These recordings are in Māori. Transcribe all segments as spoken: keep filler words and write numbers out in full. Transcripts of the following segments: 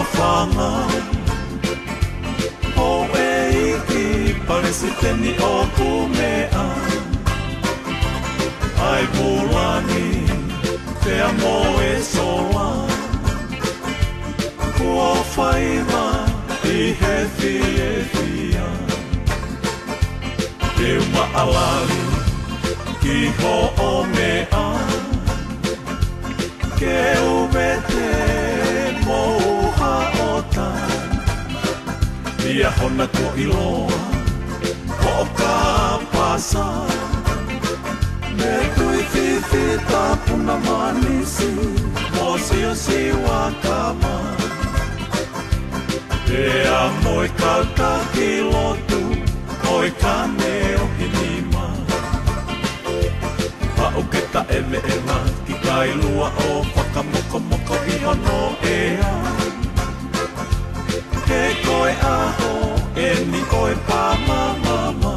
o whanga o e iki paresi teni o kumea ai pulangi te amo e sola kua whaima i he fie fia te uma alali ki ho o mea ke umete moha o ta ia hona ko iloa ko ka pasa me tui fifi ta puna manisi mo si o si wakama te amo e kauta ki lotu o e kane o hinima Pauketa eme e ma ki kailua o whakamoko moko i hono ea Ke koe aho e ni oe pa mama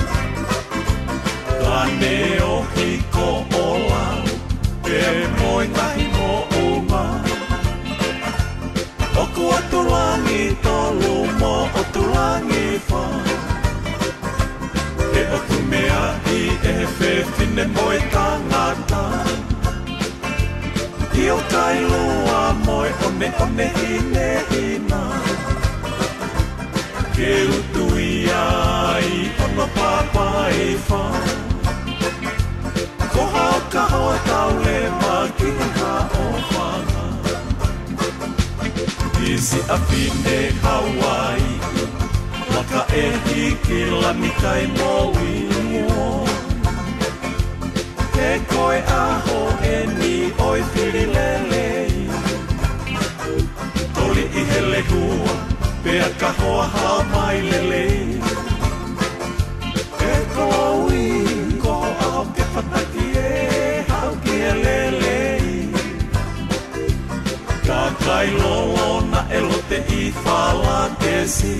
Kane o hiko o lau e moe ngahi mo uma Oku o tulangi tolu mo o tulangi wha E o tu mea i e whewhine moe tangata I o kailua moe one one hine hina Ke utu ia i ono papa i wha Ko hao ka hoa tau le maki ha o whanga Isi a whine Hawaii Waka e hiki lani kai mo ingo Ke koe aho e ni oi whiri lelei Toli i hele hua Pea ka hoa hao mai lelei Ke koe ko aho ke whataki e hao ki e lelei Ka kai lolo na elote i whala te si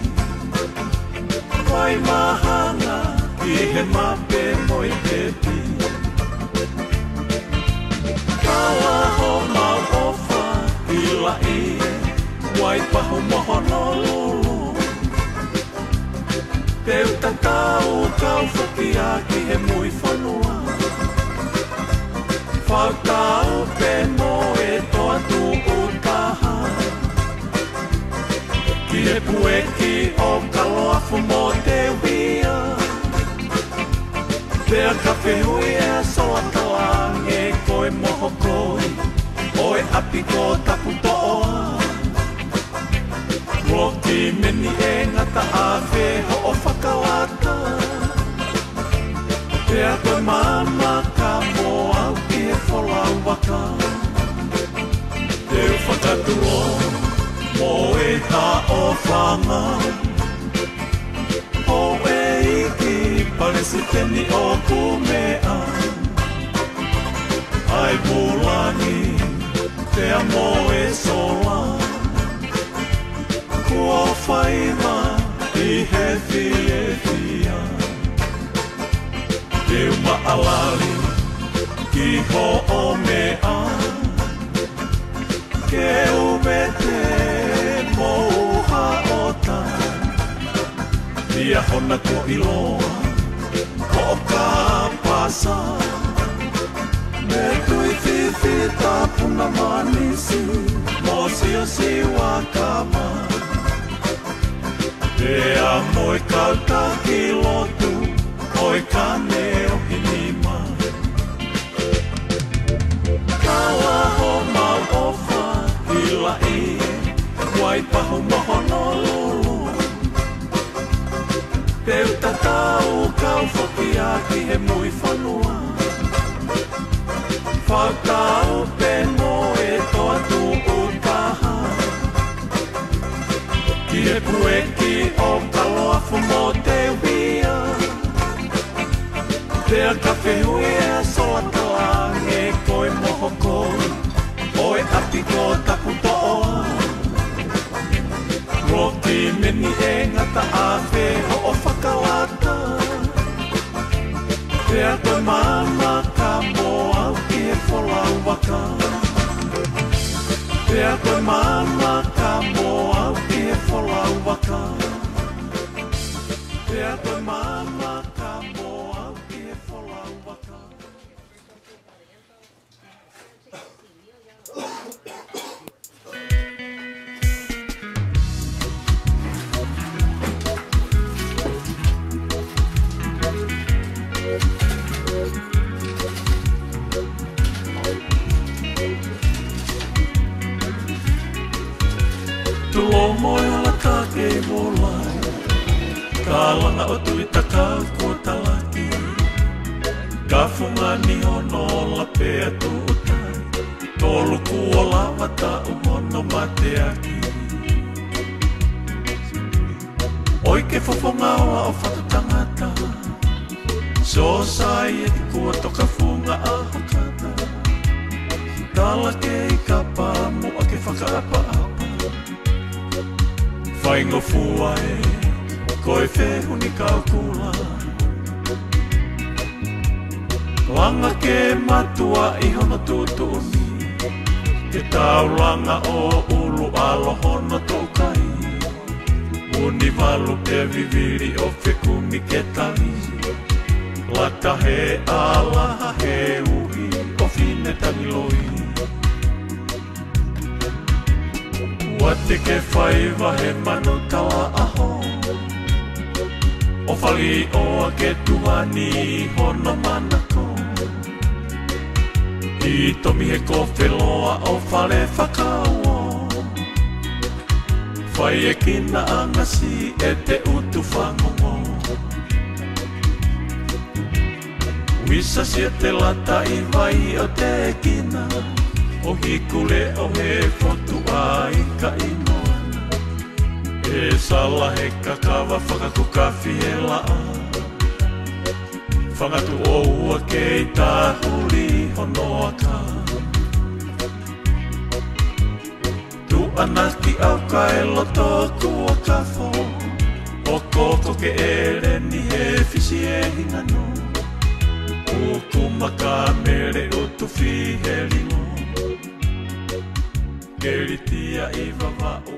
Wai mahana i he mape moi te pi Kala ho mau ofa i la i Wai pahu mohono lulu Te uta tau kau whaki aki he mui whanua Whakau pe moe toa tu utaha Ki he pueki o kaloafu mo te wia Pea ka whihui e soa talange koe moho koi Oe api ko tapu toa Roki meni e ngata a wheho o whakawata Pea koe mama ka mo au ki he wholau waka Te whakaturo Mo e ta o whanga O e iki paresi teni o kumea Ai pulangi te amo e sola Kua whaima i he fie fia Te uma alali ki ho o mea Ke umete moha o ta Ia hona ko iloa Ko ka pasa Me tui fifi ta puna manisi Mo si o si wakama Te amo e kauta ki lotu O e kane o hinima Kala ho mau ofa i la i Wai pahu mohono lulu Te uta tau kau whaki aki he mui whanua Whakau pe moe toa tu utaha Ki he pueki o kaloafu mo te wia Pea ka whihui e soa talange koe moho koi Oe api ko tapu toa Roki meni e ngata a wheho o whakawata Pea koe mama ka mo au ki he wholau waka Pea koe mama ka waka Pea koe mama ka moa ki e whola waka Tulo moe ala ka kei molai Ka langa o tuita ka kua talaki Ka funga ni hono la pea tuutai Tolu kua lawa ta umono mate aki Oi ke fofonga oa o whatu tangata So sai e ki kua toka funga a hokata Tala kei ka pamu a ke whakaapa apa Whaingo fua e, koe whehu ni kau kula Langa ke matua i hono tūtuni Te taulanga o ulu alo hono tōkai Uni walu pe viviri o whekumi ke tali Lata he alaha he uhi o whine tangiloi Wate ke whaiva he manu tawa aho O whali oa ke tuhani hono manako I tomi he kowheloa o whale whakao Whai e kina angasi e te utu whangongo Wisa sia te lata i vai o te kina O hikule o he fotu ai ka inoana E sala he kakawa whakakukafi e laa Whangatu o ua kei tā huri honoa ka Tu anaki au ka e loto kua kafo O koko ke ere ni he fisi e hingano Ukuma ka mere utu fi he ringo Keritia i vava